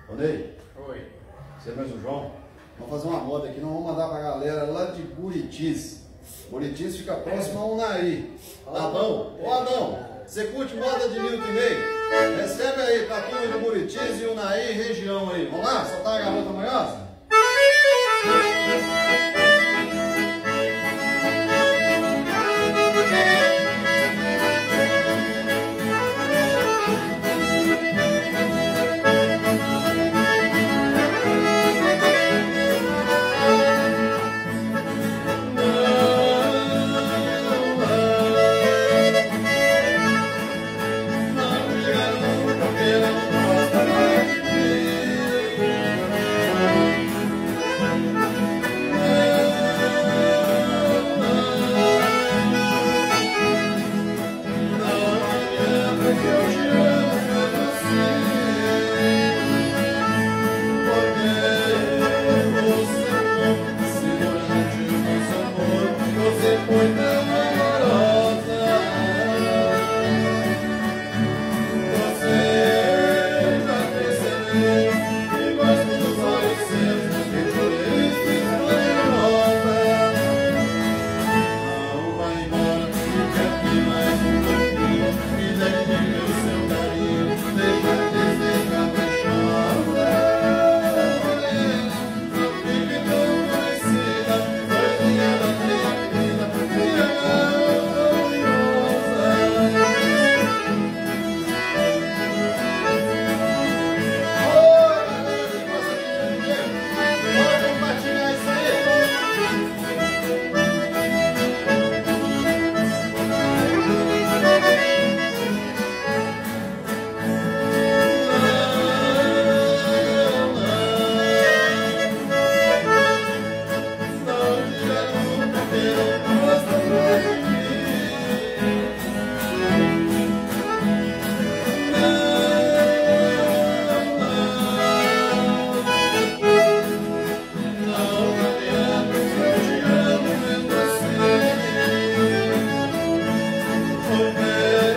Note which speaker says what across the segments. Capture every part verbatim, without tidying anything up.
Speaker 1: Ô Ney.
Speaker 2: Oi.
Speaker 1: Você é mais o João? Vamos fazer uma roda aqui, nós vamos mandar pra galera lá de Buritis. Buritis fica próximo a Unai. Adão, ô Adão, você curte moda de Nilton e Ney? Recebe aí pra turma de Buritis e Unai, região aí. Vamos lá, soltar a garota manhosa?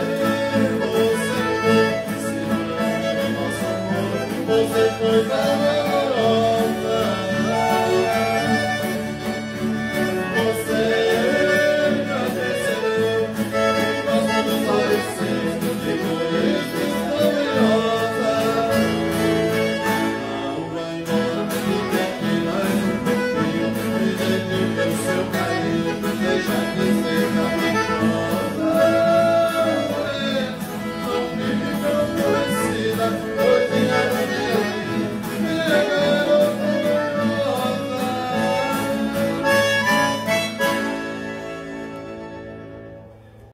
Speaker 1: Você foi